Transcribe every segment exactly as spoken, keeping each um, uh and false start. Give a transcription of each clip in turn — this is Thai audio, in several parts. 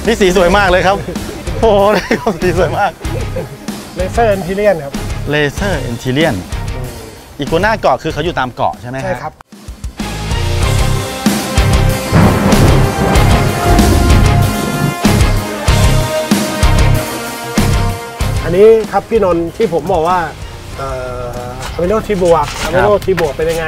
นี่สีสวยมากเลยครับโอ้โหสีสวยมากเลเซอร์อินทีเลียนครับเลเซอร์อินทีเลียนอีกัวน่าเกาะคือเขาอยู่ตามเกาะใช่ไหมใช่ครับอันนี้ครับพี่นนท์ที่ผมบอกว่าอะเมโนทีบวกอะเมโนทีบวกเป็นยังไง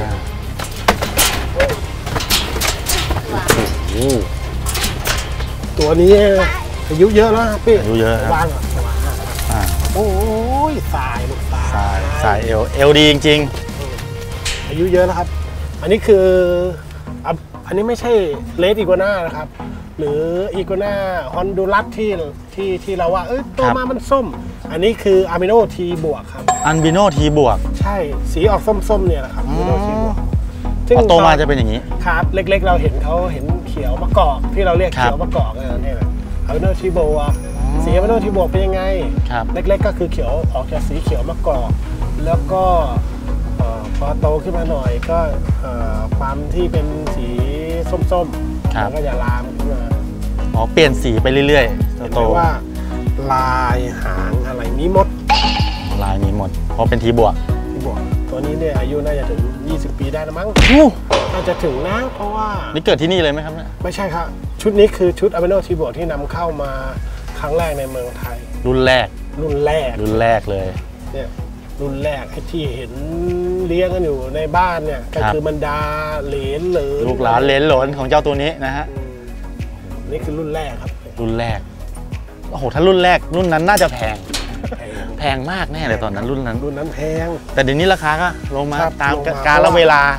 ตัวนี้อายุเยอะแล้วครับพี่อายุเยอะครับวางโอ้ยสายลูกสายสายสายเอลเอลดีจริงๆอายุเยอะแล้วครับอันนี้คืออันนี้ไม่ใช่เลสอีกัวน่านะครับหรืออีกัวน่าฮอนดูรัสที่ที่ที่เราว่าเอ้ยตัวมามันส้มอันนี้คืออะมิโนทีบวกครับอันบิโนทีบวกใช่สีออกส้มๆเนี่ยแหละครับอะมิโนทีบวกซึ่งโตมาจะเป็นอย่างนี้ครับเล็กๆเราเห็นเขาเห็นเขียวมะกอกที่เราเรียกเขียวมะกอกนี่แหละอะมิโนทีบวกสีอะมิโนทีบวกเป็นยังไงเล็กๆก็คือเขียวออกจากสีเขียวมะกอกแล้วก็พอโตขึ้นมาหน่อยก็ความที่เป็นสีส้มๆมันก็จะลามขึ้นมาอ๋อเปลี่ยนสีไปเรื่อยๆโตว่าลายหางอะไรมีหมดลายมีหมดเพราะเป็นทีบวกทีบวกตัวนี้เนี่ยอายุน่าจะถึงยี่สิบปีได้แล้วมั้งน่าจะถึงนะเพราะว่านี่เกิดที่นี่เลยไหมครับเนี่ยไม่ใช่ครับชุดนี้คือชุดอะมิโนทีบวกที่นำเข้ามาครั้งแรกในเมืองไทยรุ่นแรกรุ่นแรกรุ่นแรกเลยเนี่ยรุ่นแรกที่เห็นเลี้ยงกันอยู่ในบ้านเนี่ยก็คือบรรดาเหลนหรือลูกหลานเหลนหลนของเจ้าตัวนี้นะฮะนี่คือรุ่นแรกครับรุ่นแรกโอ้โหถ้ารุ่นแรกรุ่นนั้นน่าจะแพงแพงมากแน่เลยตอนนั้นรุ่นนั้นรุ่นนั้นแพงแต่เดี๋ยวนี้ราคาก็ลงมาตามกาลเวลา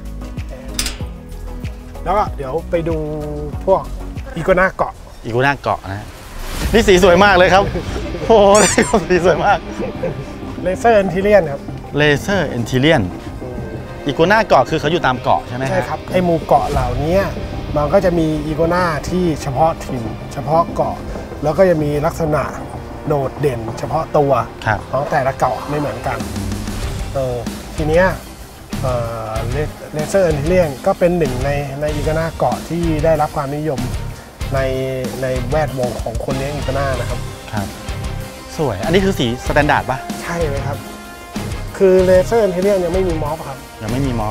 แล้วก็เดี๋ยวไปดูพวกอีกัวน่าเกาะอีกัวน่าเกาะนะนี่สีสวยมากเลยครับโอ้โหสีสวยมากเลเซอร์อินทีเลียนครับเลเซอร์อินทีเลียนอีกัวน่าเกาะคือเขาอยู่ตามเกาะใช่ไหมใช่ครับไอหมู่เกาะเหล่านี้มันก็จะมีอีกัวน่าที่เฉพาะถิ่นเฉพาะเกาะแล้วก็จะมีลักษณะโดดเด่นเฉพาะตัวของแต่ละเกาะไม่เหมือนกันเออทีเนี้ยเลเซอร์อินทีเลียนก็เป็นหนึ่งในในอีกัวน่าเกาะที่ได้รับความนิยมในในแวดวงของคนเลี้ยงอีกัวน่านะครับครับสวยอันนี้คือสีสแตนดาร์ดปะใช่เลยครับคือเลเซอร์อินทีเลียนยังไม่มีม็อบครับยังไม่มีม็อบ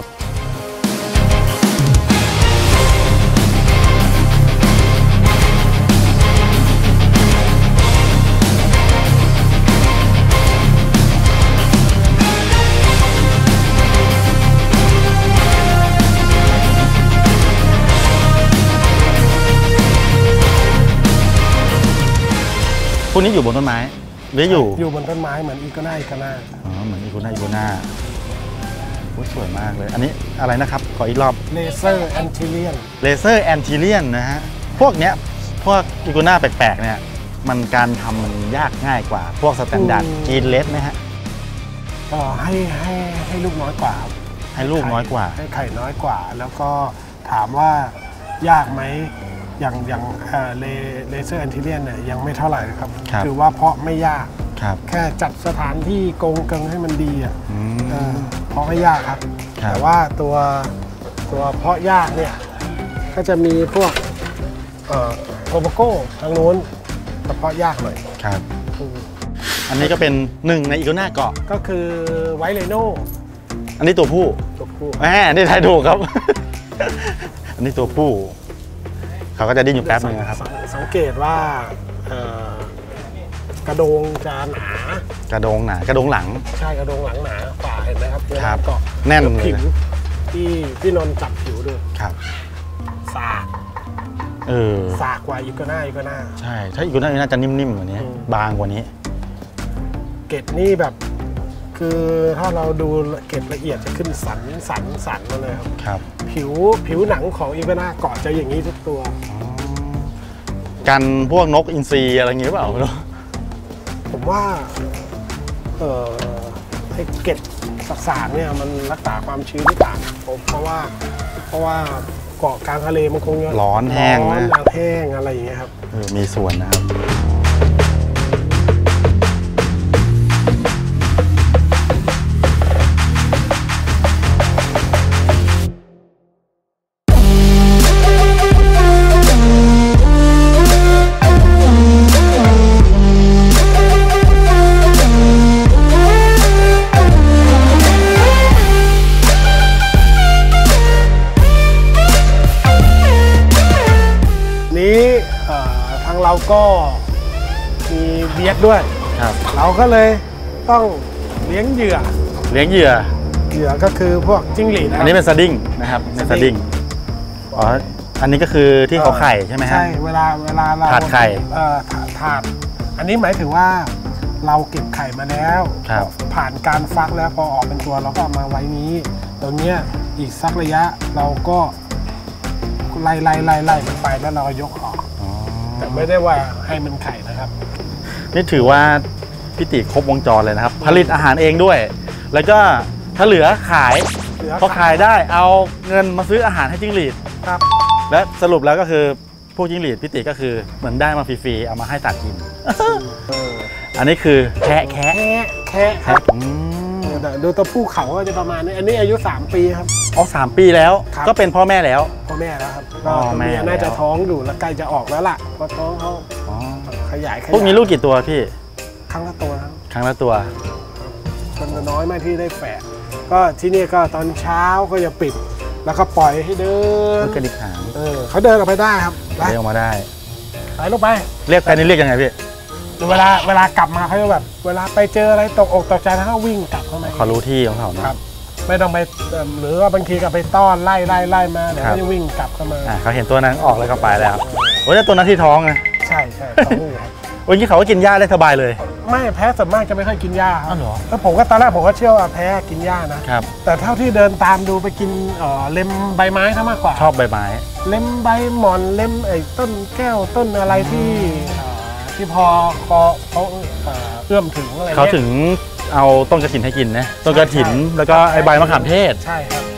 พวกนี้อยู่บนต้นไม้หรืออยู่อยู่บนต้นไม้เหมือนอีกัวน่าอีกัวน่าอ๋อเหมือนอีกัวน่าอีกัวน่าโอ้สวยมากเลยอันนี้อะไรนะครับขออีกรอบเลเซอร์แอนทิเลียนเลเซอร์แอนทิเลียนนะฮะพวกเนี้ยพวกอีกัวน่าแปลกๆเนี่ยมันการทำมันยากง่ายกว่าพวกสแตนดาร์ดจีนเลสไหมฮะก็ให้ให้ให้ลูกน้อยกว่าให้ลูกน้อยกว่าให้ไข่น้อยกว่าแล้วก็ถามว่ายากไหมอย่างอย่างเลเซอร์แอนทิเลียนเนี่ยยังไม่เท่าไหร่ครับคือว่าเพาะไม่ยากแค่จัดสถานที่กรงเกิงให้มันดีอ่ะเพาะไม่ยากครับแต่ว่าตัวตัวเพาะยากเนี่ยก็จะมีพวกโทโบโก้ทางโน้นแต่เพาะยากหน่อยครับอันนี้ก็เป็นหนึ่งในอีกัวน่าเกาะก็คือไวท์เรโน่อันนี้ตัวผู้ตัวผู้แหมนี่ทายถูกครับอันนี้ตัวผู้เขาก็จะดิ้นอยู่แป๊บนึงนะครับสังเกตว่ากระโดงจะหนากระโดงหนากระโดงหลังใช่กระโดงหลังหนาฝ่าเห็นไหมครับครับเกาะแน่นเลยผิวที่พี่นนท์จับผิวดูครับสากเออสากกว่าอีกัวน่าอีกัวน่าใช่ถ้าอีกัวน่าน่าจะนิ่มๆกว่านี้บางกว่านี้เกล็ดนี่แบบคือถ้าเราดูเกล็ดละเอียดจะขึ้นสันสันสันมาเลยครับครับผิวผิวหนังของอีกัวน่าเกาะจะอย่างนี้ทุกตัวกันพวกนกอินทรีอะไรอย่างเงี้ยเปล่าผมว่าเออไอ้เกล็ดสากๆเนี่ยมันรักษาความชื้นที่ต่างเพราะว่าเพราะว่าเกาะกลางทะเลมันคงร้อนแห้งนะร้อนแห้งอะไรอย่างเงี้ยครับเออมีส่วนนะครับก็มีเบียดด้วยครับเราก็เลยต้องเลี้ยงเหยื่อเลี้ยงเหยื่อเหยื่อก็คือพวกจิ้งหรีดอันนี้เป็นสดิ้งนะครับเป็นสดิ้งอ๋ออันนี้ก็คือที่เขาไข่ใช่ไหมฮะใช่เวลาเวลาเราถาดไข่เอ่อถาดถาดอันนี้หมายถึงว่าเราเก็บไข่มาแล้วครับผ่านการฟักแล้วพอออกเป็นตัวเราก็เอามาไว้นี้ตรงเนี้ยอีกสักระยะเราก็ไล่ไล่ไล่ไล่มันไปแล้วเราก็ยกออกอ๋อแต่ไม่ได้ว่าให้มันไข่นะครับนี่ถือว่าพี่ติครบวงจรเลยนะครับ ผลิตอาหารเองด้วย แล้วก็ถ้าเหลือขายเหลือพอขายได้เอาเงินมาซื้ออาหารให้จิ้งหรีดครับและสรุปแล้วก็คือพวกจิ้งหรีดพี่ติก็คือเหมือนได้มาฟรีๆเอามาให้สัตว์กินเอออันนี้คือแคะแคะแค่แค่คแคะรับอืมดูตัวผู้เขาก็จะประมาณนี้อันนี้อายุสามปีครับอ๋อสามปีแล้วครับก็เป็นพ่อแม่แล้วพ่อแม่แล้วครับพ่ก็อตัวแม่เมียแล้วน่าจะท้องอยู่แล้วใกล้จะออกแล้วล่ะเพราะท้องเขาอ๋อขยายขยายพวกนี้ลูกกี่ตัวพี่ครั้งละตัวครับครั้งละตัวมันน้อยมากที่ได้แฝดก็ที่นี่ก็ตอนเช้าก็จะปิด แล้วก็ปล่อยให้เดินลูกกระดิกหางเออเขาเดินออกไปได้ครับไปเรียกออกมาได้ไปลงไปเรียกแฟนนี่เรียกยังไงพี่เวลาเวลากลับมาเขาจะแบบ เวลาไปเจออะไรตกอกตกใจแล้วก็วิ่งกลับเข้ามาเขารู้ที่ของเขาเนอะครับ ไม่ต้องไปเอิ่มหรือว่าบางทีก็ไปต้อนไล่ไล่ไล่มาเดี๋ยวครับเขาจะวิ่งกลับเข้ามาอ่าเขาเห็นตัวนั้นออกแล้วก็ไปแล้วโอ้ยแต่ตัวนั้นที่ท้องไงใช่ใช่เขาหูครับวันนี้เขาก็กินหญ้าได้สบายเลยไม่แพ้ส่วนมากจะไม่ค่อยกินหญ้าคอ้ารับวเหรอแล้วผมก็ตอนแรกผมก็เชื่อว่าแพ้กินหญ้านะครับแต่เท่าที่เดินตามดูไปกินเอ่อเล็มใบไม้ซะมากกว่าชอบใบไม้เล็มใบหมอนเล็มไอ้ต้นแก้วต้นอะไรที่เอ่อที่พอคอเขาเอ่อเอื้อมถึงอะไรเขานี่ยถึงเอาต้นกระถินให้กินนะต้นกระถินใช่แล้วก็ไอใบมะขามเทศใช่ครับ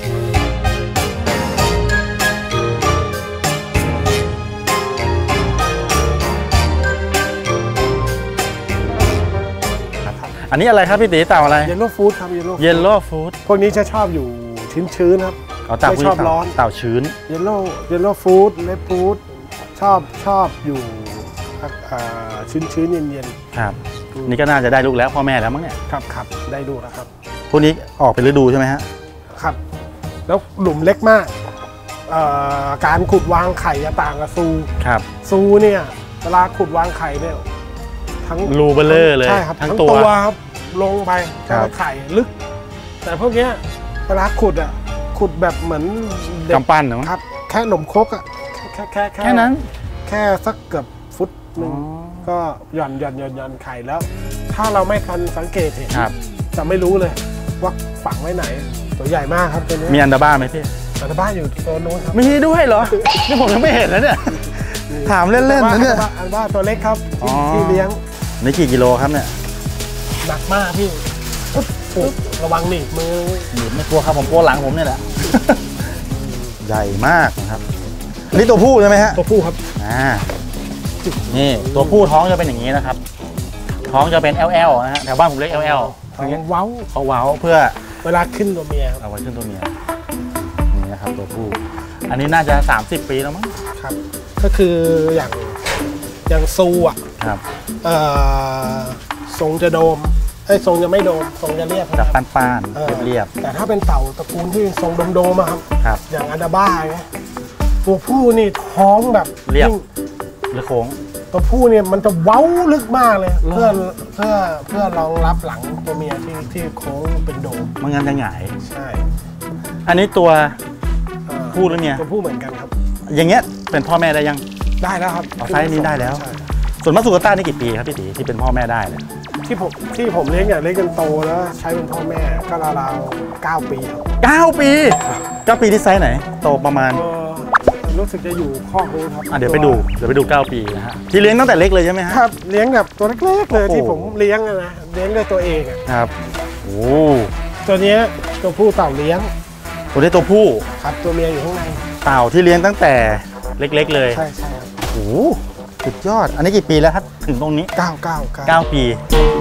อันนี้อะไรครับพี่ตีเต่าอะไรเยลโล่ฟู้ดครับเยลโล่เยลโล่ฟู้ดพวกนี้จะชอบอยู่ชื้นๆครับเขาเต่าไม่ชอบร้อนเต่าชื้นเยลโล่เยลโล่ฟู้ดเลดฟู้ดชอบชอบอยู่เอ่อชื้นๆเย็นครับนี่ก็น่าจะได้ลูกแล้วพ่อแม่แล้วมั้งเนี่ยๆครับครับได้ดูแล้วครับพวกนี้ออกเป็นฤดูใช่ไหมฮะครับ แล้วหลุมเล็กมากเอ่อการขุดวางไข่จะต่างกับซูครับซูเนี่ยเวลาขุดวางไข่เนี่ยทั้งรูเบลเลอร์เลยใช่ครับทั้ทั้งงตัตัว วครับลงไปครับแต่ไข่ลึก แต่พวกเนี้ยเวลาขุดอ่ะขุดแบบเหมือนเด็กกำปั้นเนาะครับ แค่หนมครกอ่ะแค่แค่แค่แค่นั้นแค่สักเกือบฟุตหนึ่งก็หย่อนหย่อนหย่อนหย่อนไข่แล้ว ถ้าเราไม่ทันสังเกตเห็นครับจะไม่รู้เลยว่าฝังไว้ไหน ตัวใหญ่มากครับตัวนี้มีอันดาบ้าไหมพี่อันบ้านอยู่โซนนู้นครับมีด้วยเหรอ นี่ผมยังไม่เห็นแล้วเนี่ย ถามเล่นๆนะเนี่ยอัอันบ้านตัวเล็กครับอ๋อที่ที่เลี้ยงนี่กี่กิโลครับเนี่ยหนักมากพี่อุ๊บอุ๊บระวังหนีบมือหนีบไม่กลัวครับผมกลัวหลังผมเนี่ยแหละ ใหญ่มากนะครับอันนี้ตัวผู้ใช่ไหมฮะตัวผู้ครับอ่านี่ตัวผู้ท้องจะเป็นอย่างนี้นะครับ ท้องจะเป็น แอล แอล นะฮะแถวบ้านผมเรียก แอล แอลท้องเว้าเขาเว้าเพื่อเวลาขึ้นตัวเมียครับเอาไว้ขึ้นตัวเมียนี่นะครับตัวผู้ อันนี้น่าจะสามสิบปีแล้วมั้งครับ ก็คืออย่างอย่างซูอ่ะครับเอ่อทรงจะโดมไอ้ยทรงจะไม่โดมทรงจะเรียบจับครับป้านออๆเรียบแต่ถ้าเป็นเต่าตระกูลที่ทรงโดมๆอะครับๆครับอย่างอันดาบ้าไงตัวผู้นี่ท้องแบบเรียบยิ่งหรือโค้งตัวผู้เนี่ยมันจะเว้าลึกมากเลย เพื่อเพื่อเพื่อรองรับหลังตัวเมียที่ที่โค้งเป็นโดมมันงั้นจะหงายใช่อันนี้ตัวเอ่อผู้หรือเมียตัวผู้เหมือนกันครับอย่างเงี้ยเป็นพ่อแม่ได้ยังได้แล้วครับอ๋อไซส์นี้ได้แล้วใช่ส่วนมัสสุกาต้านี่กี่ปีครับพี่ตีที่เป็นพ่อแม่ได้เนี่ยที่ผมที่ผมเลี้ยงเนี่ยเลี้ยงจนโตแล้วใช้เป็นพ่อแม่ก็ราวๆเก้าปีครับเก้าปีเก้าปีที่ไซส์ไหน โตประมาณเอ่อรู้สึกจะอยู่ข้อนู้นครับอ่ะเดี๋ยวไปดูเดี๋ยวไปดูเก้าปีนะฮะที่เลี้ยงตั้งแต่เล็กเลยใช่ไหมฮะครับเลี้ยงแบบตัวเล็กๆเลยโอ้โหที่ผมเลี้ยงอะนะเลี้ยงด้วยตัวเองอะครับโอ้ตัวเนี้ยตัวผู้เต่าเลี้ยงตัวนี้ตัวผู้ครับตัวเมียอยู่ข้างในเต่าที่เลี้ยงตั้งแต่เล็กๆเลยใช่ใช่ครับโอ้สุดยอด อันนี้กี่ปีแล้วครับถึงตรงนี้เก้าเก้าเก้าเก้าปี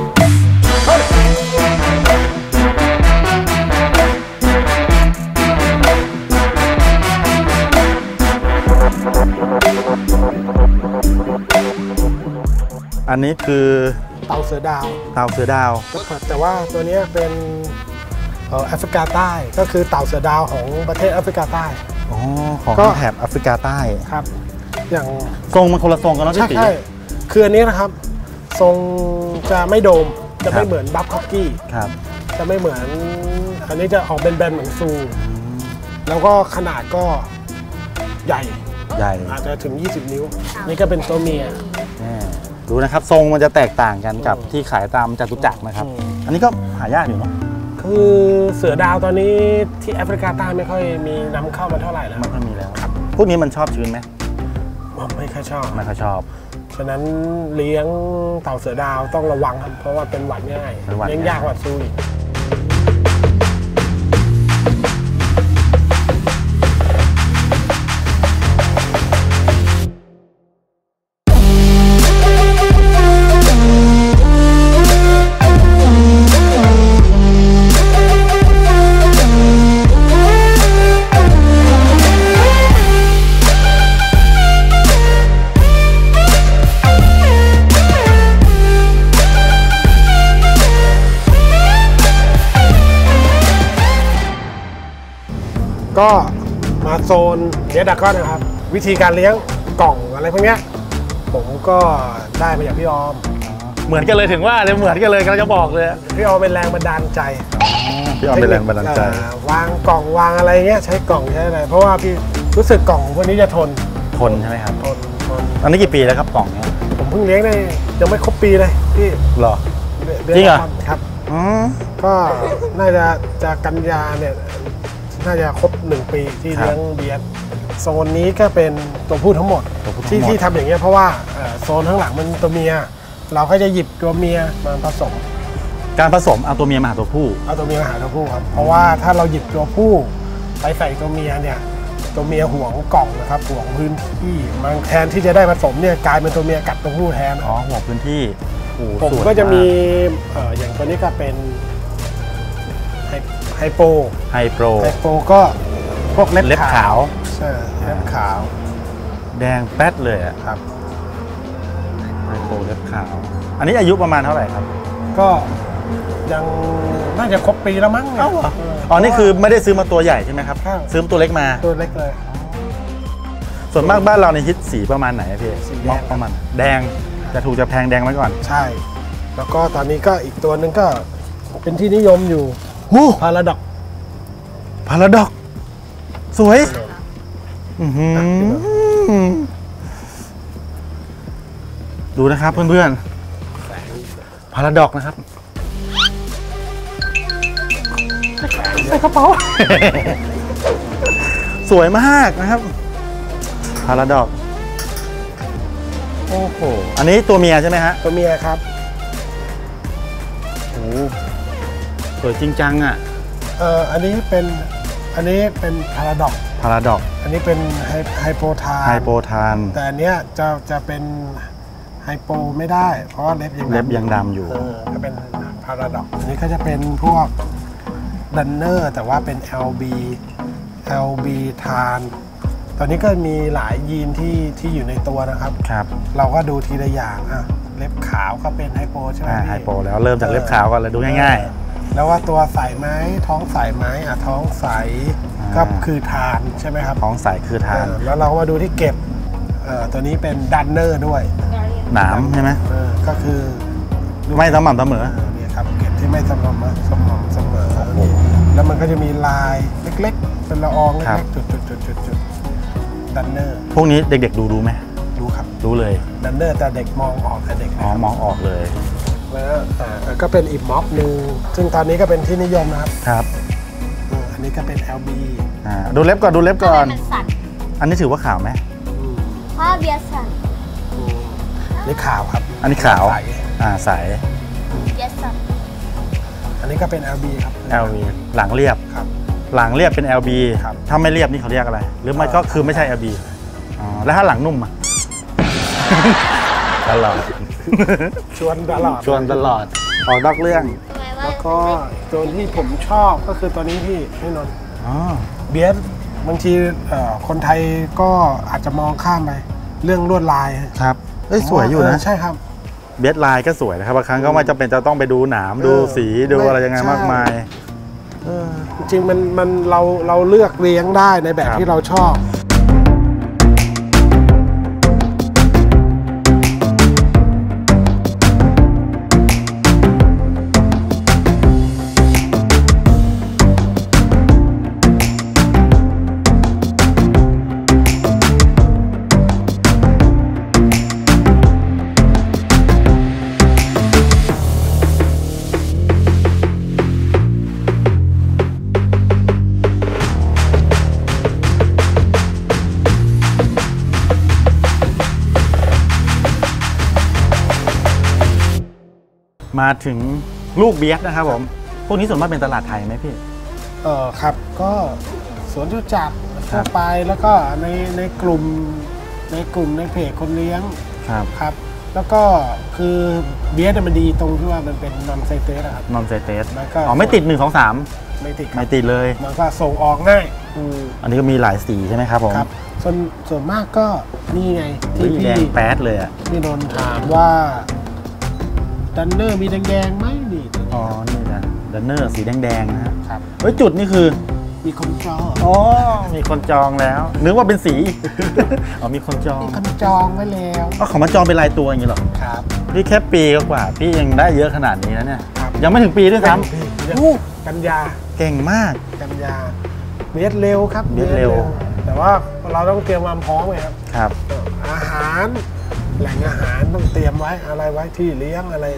อันนี้คือเต่าเสือดาวเต่าเสือดาวแต่ว่าตัวเนี้ยเป็นเอ่อแอฟริกาใต้ก็คือเต่าเสือดาวของประเทศแอฟริกาใต้อ๋อของก็แถบแอฟริกาใต้ครับ อย่างทรงมันคนละทรงกันเนาะใช่พี่ตีใช่คืออันนี้นะครับทรงจะไม่โดมจะไม่เหมือนบัฟค็อกกี้จะไม่เหมือนอันนี้จะออกเป็นแบนๆเหมือนซูแล้วก็ขนาดก็ใหญ่ใหญ่อาจจะถึงยี่สิบนิ้วนี่ก็เป็นตัวเมียดูนะครับทรงมันจะแตกต่างกันกับที่ขายตามจตุจักรนะครับอันนี้ก็หายากอยู่เนาะคือเสือดาวตอนนี้ที่แอฟริกาใต้ไม่ค่อยมีนำเข้ามาเท่าไหร่แล้วไม่ค่อยมีแล้วครับพวกนี้มันชอบชื้นไหมไม่ค่อยชอบไม่ค่อยชอบฉะนั้นเลี้ยงเต่าเสือดาวต้องระวังครับเพราะว่าเป็นหวัดง่ายเลี้ยงยากกว่าซูอีกก็มาโซนเลี้ยงดากอนนะครับวิธีการเลี้ยงกล่องอะไรพวกนี้ผมก็ได้มาจากพี่ออมเหมือนกันเลยถึงว่าเลยเหมือนกันเลยกำลังจะบอกเลยพี่ออมเป็นแรงบันดาลใจพี่ออมเป็นแรงบันดาลใจวางกล่องวางอะไรเงี้ยใช้กล่องใช้อะไรเพราะว่าพี่รู้สึกกล่องพวกนี้จะทนทนใช่ไหมครับทนทนอันนี้กี่ปีแล้วครับกล่องนี้ผมเพิ่งเลี้ยงได้ยังไม่ครบปีเลยพี่หรอจริงเหรอครับก็น่าจะจะกันยาเนี่ยน่าจะครบหนึ่งปีที่เลี้ยงเบียร์โซนนี้ก็เป็นตัวผู้ทั้งหมดที่ที่ทำอย่างเงี้ยเพราะว่าโซนข้างหลังมันตัวเมียเราก็จะหยิบตัวเมียมาผสมการผสมเอาตัวเมียมาหาตัวผู้เอาตัวเมียมาหาตัวผู้ครับเพราะว่าถ้าเราหยิบตัวผู้ไปใส่ตัวเมียเนี่ยตัวเมียห่วงกล่องนะครับห่วงพื้นที่มันแทนที่จะได้ผสมเนี่ยกลายเป็นตัวเมียกัดตัวผู้แทนอ๋อห่วงพื้นที่ผมก็จะมีอย่างตัวนี้ก็เป็นไฮโปไฮโปรไฮโปก็พวกเล็บขาวใช่เล็บขาวแดงแป๊ดเลยอ่ะครับไฮโปเล็บขาวอันนี้อายุประมาณเท่าไหร่ครับก็ยังน่าจะครบปีแล้วมั้งเนี่ยอ๋อนี่คือไม่ได้ซื้อมาตัวใหญ่ใช่ไหมครับซื้อตัวเล็กมาตัวเล็กเลยส่วนมากบ้านเราในฮิตสีประมาณไหนพี่สีแดงประมาณแดงจะถูกจะแพงแดงไว้ก่อนใช่แล้วก็ตอนนี้ก็อีกตัวหนึ่งก็เป็นที่นิยมอยู่พาราดอกพาราดอกสวยดูนะครับเพื่อนๆพาราดอกนะครับใส่กระเป๋าสวยมากนะครับพาราดอกโอ้โหอันนี้ตัวเมียใช่ไหมฮะตัวเมียครับโอ้สวยจริงจังอ่ะเอ่ออันนี้เป็นอันนี้เป็นพาราดอกพาราดอกอันนี้เป็นไฮโปทานไฮโปทานแต่อันเนี้ยจะจะเป็นไฮโปไม่ได้เพราะเล็บยังเล็บยังดำอยู่ก็เป็นพาราดอกอันนี้ก็จะเป็นพวกดันเนอร์แต่ว่าเป็น แอล บี แอล บี ทานตอนนี้ก็มีหลายยีนที่ที่อยู่ในตัวนะครับครับเราก็ดูทีละอย่างอ่ะเล็บขาวก็เป็นไฮโปใช่ไหมไฮโปแล้วเริ่มจากเล็บขาวก่อนเลยดูง่ายๆแล้วว่าตัวใสไหมท้องใสไหมอ่ะท้องใสก็คือทานใช่ไหมครับท้องใสคือทานแล้วเราก็มาดูที่เก็บตัวนี้เป็นดันเนอร์ด้วยหนามใช่ไหมก็คือไม่สม่ำเสมอเนี่ยครับเก็บที่ไม่สม่ำสม่ำเสมอแล้วมันก็จะมีลายเล็กๆเป็นละอองเล็กๆจุดๆๆดันเนอร์พวกนี้เด็กๆดูรู้ไหมดูครับรู้เลยดันเนอร์แต่เด็กมองออกแต่เด็กอ๋อมองออกเลยแล้วก็เป็นอีกม็อบหนึ่งซึ่งตอนนี้ก็เป็นที่นิยมนะครับครับอันนี้ก็เป็น แอล บีอ่าดูเล็บก่อนดูเล็บก่อนอันนี้ถือว่าขาวไหมพ่อเบียร์สันนี่ขาวครับอันนี้ขาวอ่าใสเบียร์สันอันนี้ก็เป็น แอล บี ครับแอล บี หลังเรียบครับหลังเรียบเป็น แอล บี ครับถ้าไม่เรียบนี่เขาเรียกอะไรหรือไม่ก็คือไม่ใช่ แอล บี อ๋อแล้วถ้าหลังนุ่มอ่ะตลอดชวนตลอดชวนตลอดออกนอกเรื่องแล้วก็ตัวที่ผมชอบก็คือตัวนี้พี่พี่นนท์เบียร์บางทีคนไทยก็อาจจะมองข้ามไปเรื่องลวดลายครับเอ้ยสวยอยู่นะใช่ครับเบียร์ลายก็สวยนะครับบางครั้งก็ไม่จำเป็นจะต้องไปดูหนามดูสีดูอะไรยังไงมากมายจริงมันมันเราเราเลือกเลี้ยงได้ในแบบที่เราชอบมาถึงลูกเบียสนะครับผมพวกนี้ส่วนมากเป็นตลาดไทยไหมพี่เออครับก็สวนจตุจักรทั่วไปแล้วก็ในในกลุ่มในกลุ่มในเพจคนเลี้ยงครับครับแล้วก็คือเบียสมันดีตรงที่ว่ามันเป็นนอนไซเตสครับนอนไซเตสอ๋อไม่ติดหนึ่งสองสามไม่ติดไม่ติดเลยมันก็ส่งออกง่ายอันนี้ก็มีหลายสีใช่ไหมครับผมครับส่วนส่วนมากก็นี่ไงที่พี่แดงแป๊ดเลยอ่ะพี่นนท์ถามว่าดันเนอร์มีแดงๆไหมนี่อ๋อนี่นะดันเนอร์สีแดงๆนะครับเฮ้ยจุดนี่คือมีคนจองอ๋อมีคนจองแล้วนึกว่าเป็นสีอ๋อมีคนจองมีคนจองไว้แล้วอ๋อเขามาจองเป็นรายตัวอย่างนี้หรอครับพี่แค่ปีกว่าพี่ยังได้เยอะขนาดนี้แล้วเนี่ยยังไม่ถึงปีด้วยซ้ำกันยาเก่งมากกันยาเบียดเร็วครับเบียดเร็วแต่ว่าเราต้องเตรียมความพร้อมไงครับครับอาหารแหล่งอาหารต้องเตรียมไว้อะไรไว้ที่เลี้ยงอะไร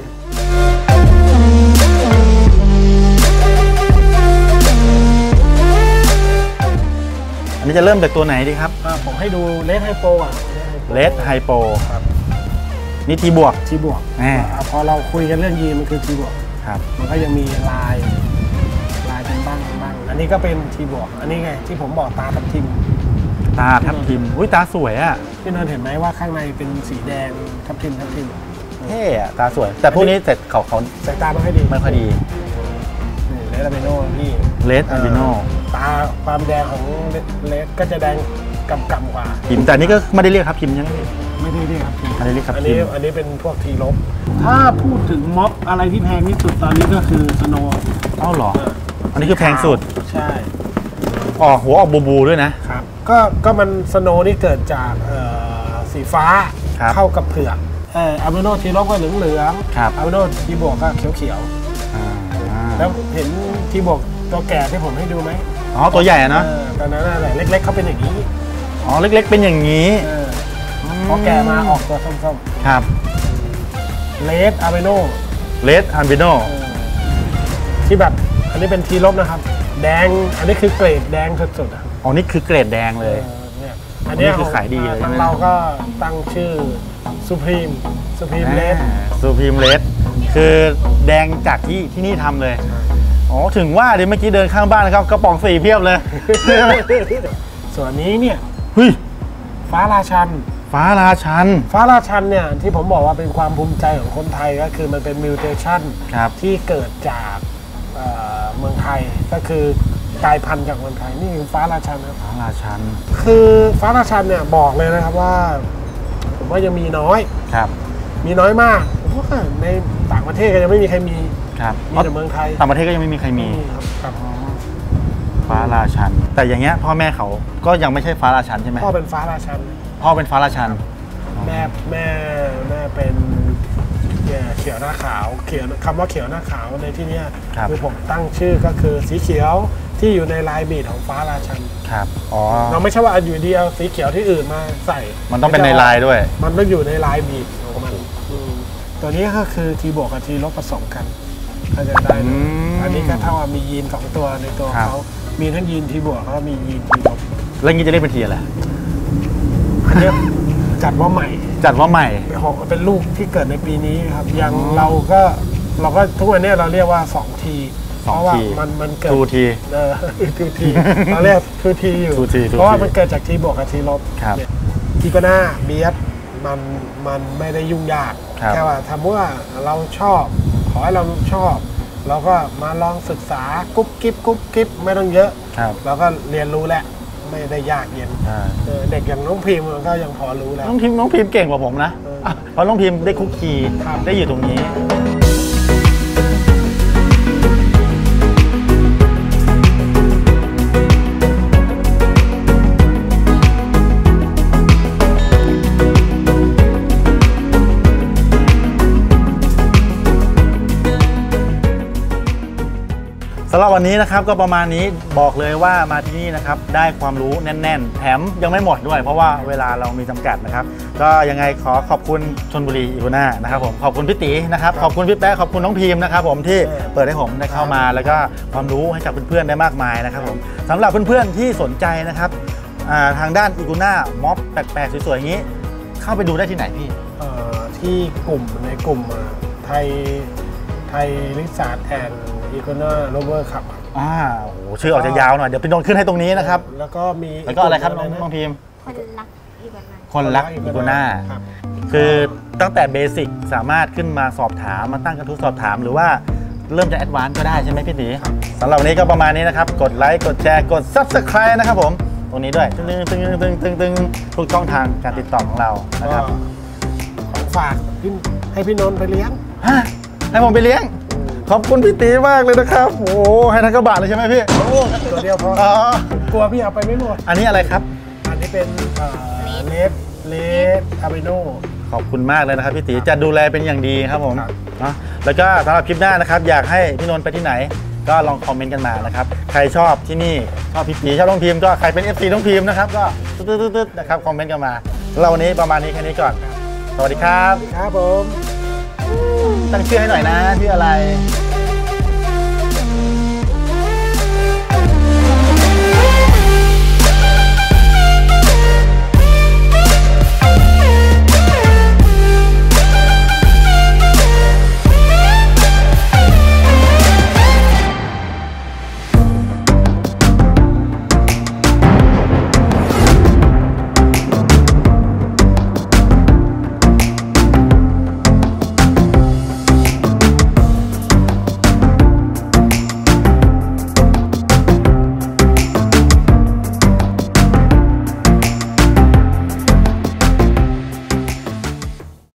อันนี้จะเริ่มจากตัวไหนดีครับผมให้ดูเลดไฮโปอ่ะเลดไฮโปครับนี่ทีบวกทีบวกพอเราคุยกันเรื่องยีนมันคือทีบวกครับมันก็ยังมีลายลายเป็นบ้างบ้างอันนี้ก็เป็นทีบวกอันนี้ไงที่ผมบอกตาทับทิมตาทับทิมอุ้ยตาสวยอ่ะพี่นนท์เห็นไหมว่าข้างในเป็นสีแดงทับทิมทับทิมเท่อะตาสวยแต่พวกนี้เสร็จเขาเขาสายตาไม่ค่อยดีไม่ค่อยดีเลดอะมิโน่พี่เลดอะมิโน่ตาความแดงของเลดก็จะแดงกำกำกว่าพิมแต่นี้ก็ไม่ได้เรียกครับพิมใช่ไหมไม่ได้เรียกครับพิมไม่ได้เรียกครับอันนี้อันนี้เป็นพวกทีลบถ้าพูดถึงม็อบอะไรที่แพงที่สุดตอนนี้ก็คือสโนว์อ้าวเหรออันนี้คือแพงสุดใช่อ๋อหัวออกบูบูด้วยนะครับก็ก็มันสโนว์นี่เกิดจากสีฟ้าเข้ากับเผือกเอออะมิโนทีลบก็เหลืองเหลืองอะมิโนทีบวกก็เขียวเขียวแล้วเห็นทีบวกตัวแก่ที่ผมให้ดูไหมอ๋อตัวใหญ่อะเนาะตอนนั้นอะไรเล็กๆเขาเป็นอย่างนี้อ๋อเล็กๆเป็นอย่างนี้พอแก่มาออกตัวส้มๆครับเลดอะมิโนเลดอะมิโนที่แบบอันนี้เป็นทีลบนะครับแดงอันนี้คือเกรดแดงสุดๆอ่ะอ๋อนี่คือเกรดแดงเลยเนี่ยอันนี้คือขายดีเลยทางเราก็ตั้งชื่อซูพรีมซูพรีมเลดซูพรีมเลดคือแดงจากที่ที่นี่ทำเลยอ๋อถึงว่าเดี๋ยวเมื่อกี้เดินข้างบ้านนะครับกระป๋องสีเพียบเลยส่วนนี้เนี่ยเฮ้ยฟ้าราชันฟ้าราชันฟ้าราชันเนี่ยที่ผมบอกว่าเป็นความภูมิใจของคนไทยก็คือมันเป็นมิวเทชันที่เกิดจากเมืองไทยก็คือกลายพันธุ์จากเมืองไทยนี่คือฟ้าราชันนะฟ้าราชันคือฟ้าราชันเนี่ยบอกเลยนะครับว่าผมว่ายังมีน้อยครับมีน้อยมากผมว่าในต่างประเทศก็ยังไม่มีใครมีครับมีแต่เมืองไทยต่างประเทศก็ยังไม่มีใครมีครับฟ้าราชันแต่อย่างเงี้ยพ่อแม่เขาก็ยังไม่ใช่ฟ้าราชันใช่ไหมพ่อเป็นฟ้าราชันพ่อเป็นฟ้าราชันแม่แม่แม่เป็นเขียวหน้าขาวเขียวคำว่าเขียวหน้าขาวในที่นี้คือผมตั้งชื่อก็คือสีเขียวที่อยู่ในลายบีดของฟ้าราชันครับอ๋อเราไม่ใช่ว่าอยู่ดีเอาสีเขียวที่อื่นมาใส่มันต้องเป็นในลายด้วยมันต้องอยู่ในลายบีดของมันตัวนี้ก็คือทีบวกกับทีลบผสมกันก็จะได้อันนี้ก็เท่ากับมียีนสองตัวในตัวเขามีทั้งยีนทีบวกแล้วก็มียีนทีลบแล้วงี้จะเรียกเป็นทีอะไรอันนี้จัดว่าใหม่จัดว่าใหม่เป็นลูกที่เกิดในปีนี้ครับยังเราก็เราก็ทุกวันนี้เราเรียกว่าสองทีเพราะว่ามันมันเกิดทูทีเออทูทีเราเรียกทูทีอยู่เพราะว่ามันเกิดจากทีบวกกับทีลบทีก็น่าเบียดมันมันไม่ได้ยุ่งยากแค่ว่าทำว่าเราชอบขอให้เราชอบเราก็มาลองศึกษากุ๊บกิ๊บกุ๊บกิ๊บไม่ต้องเยอะเราก็เรียนรู้แหละไม่ได้ยากเย็นเด็กอย่างน้องพิมพ์ก็ยังพอรู้แล้วน้องพิมพ์น้องพิมพ์เก่งกว่าผมนะเพราะน้องพิมพ์ได้คุกคีได้อยู่ตรงนี้ สำหรับวันนี้นะครับก็ประมาณนี้บอกเลยว่ามาที่นี่นะครับได้ความรู้แน่นๆแถมยังไม่หมดด้วยเพราะว่าเวลาเรามีจำกัดนะครับก็ยังไงขอขอบคุณชลบุรีอีโกน่านะครับผมขอบคุณพี่ตีนะครับขอบคุณพี่แป๊ะขอบคุณน้องพีมนะครับผมที่เปิดให้ผมได้เข้ามาแล้วก็ความรู้ให้กับเพื่อนๆได้มากมายนะครับผมสำหรับเพื่อนๆที่สนใจนะครับทางด้านอีโกน่าม็อบแปลกๆสวยๆอย่างนี้เข้าไปดูได้ที่ไหนพี่ที่กลุ่มในกลุ่มไทยไทยริสาร์ทแอนด์อีโคนาโรเวอร์ครับอ่าโอ้โหชื่อออกจะยาวหน่อยเดี๋ยวพี่นนท์ขึ้นให้ตรงนี้นะครับแล้วก็มีแล้วก็อะไรครับน้องนะน้องพิมพ์คนรักอีกแบบนั้นคนรักอีโกน่าครับคือตั้งแต่เบสิกสามารถขึ้นมาสอบถามมาตั้งกระทู้สอบถามหรือว่าเริ่มจะแอดวานซ์ก็ได้ใช่ไหมพี่ตีสำหรับวันนี้ก็ประมาณนี้นะครับกดไลค์กดแชร์กด ซับสไครบ์ นะครับผมตรงนี้ด้วยตึ้งตึ้งตึ้งตึ้งตึ้งตึ้งทุกช่องทางการติดต่อของเรานะครับของฝากพี่ให้พี่นนท์ไปเลี้ยงฮะให้ผมไปเลี้ยงขอบคุณพี่ตีมากเลยนะครับโอ้โหให้ทั้งกระบะเลยใช่ไหมพี่โอ้ตัวเดียวพออ๋อกลัวพี่เอาไปไม่หมดอันนี้อะไรครับอันนี้เป็นเลดเลดอาเบโนขอบคุณมากเลยนะครับพี่ตีจะดูแลเป็นอย่างดีครับผมครับเนาะแล้วก็สำหรับคลิปหน้านะครับอยากให้พี่นนท์ไปที่ไหนก็ลองคอมเมนต์กันมานะครับใครชอบที่นี่ชอบพี่ตีชอบน้องพิมพ์ก็ใครเป็น เอฟ ซี น้องพิมพ์นะครับก็ตึ๊ดๆๆนะครับคอมเมนต์กันมาแล้ววันนี้ประมาณนี้แค่นี้ก่อนสวัสดีครับครับผมตั้งชื่อให้หน่อยนะชื่ออะไร